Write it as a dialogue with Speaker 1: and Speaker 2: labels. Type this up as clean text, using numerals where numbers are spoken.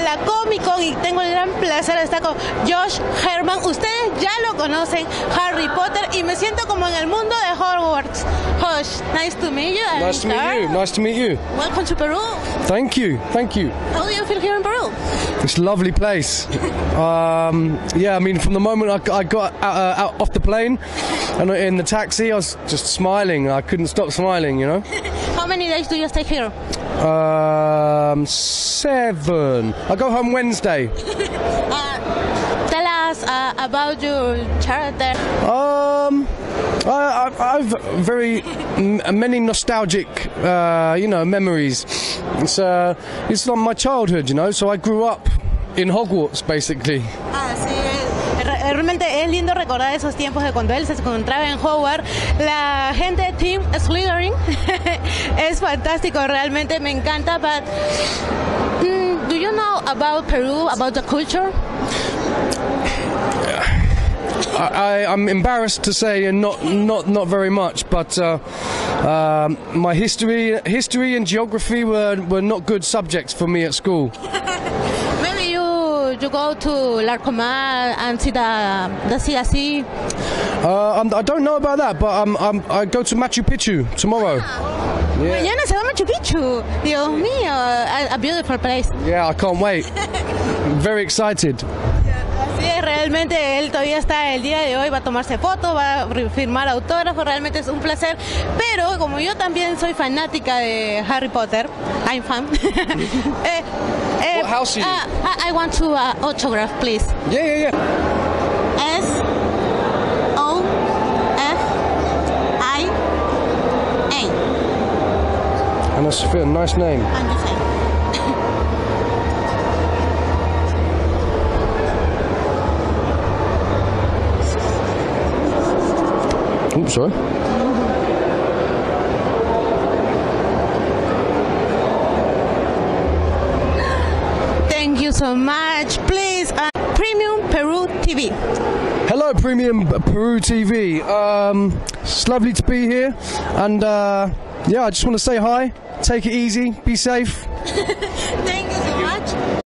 Speaker 1: la Comic Con y tengo el gran placer de estar con Josh Herman. Ustedes ya lo conocen, Harry Potter, y me siento como en el mundo de Hogwarts. Josh, nice to meet you.
Speaker 2: Nice to meet you. Nice to meet you.
Speaker 1: Welcome to Peru.
Speaker 2: Thank you. Thank you.
Speaker 1: How do you feel here in Peru?
Speaker 2: It's a lovely place. Yeah, I mean, from the moment I got out off the plane and in the taxi, I was just smiling. I couldn't stop smiling, you know.
Speaker 1: How many days do you stay here?
Speaker 2: 7. I go home Wednesday.
Speaker 1: Tell us about your character.
Speaker 2: I've very many nostalgic, memories. It's on my childhood, you know. So I grew up in Hogwarts, basically.
Speaker 1: Sí, realmente es lindo recordar esos tiempos de cuando él se encontraba en Hogwarts. La gente de Team Slytherin es fantástico, realmente me encanta. But do you know about Peru, about the culture?
Speaker 2: I'm embarrassed to say, not very much. But my history and geography were not good subjects for me at school.
Speaker 1: Maybe you go to Larcomar and see the sea.
Speaker 2: I don't know about that, but I go to Machu Picchu tomorrow. Yeah.
Speaker 1: Mañana se va a Machu Picchu. Dios mío, a beautiful place.
Speaker 2: Yeah, I can't wait. Very excited.
Speaker 1: Sí, realmente él todavía está el día de hoy, va a tomarse fotos, va a firmar autógrafos, realmente es un placer. Pero como yo también soy fanática de Harry Potter, I'm fan.
Speaker 2: What house are you?
Speaker 1: I want to autograph, please.
Speaker 2: Yeah.
Speaker 1: SOFIA.
Speaker 2: Anna Sophia, nice name.
Speaker 1: And you say.
Speaker 2: Oops, sorry.
Speaker 1: Thank you so much. Please, Premium Peru TV.
Speaker 2: Hello, Premium Peru TV. It's lovely to be here, and I just want to say hi. Take it easy. Be safe.
Speaker 1: Thank you so much.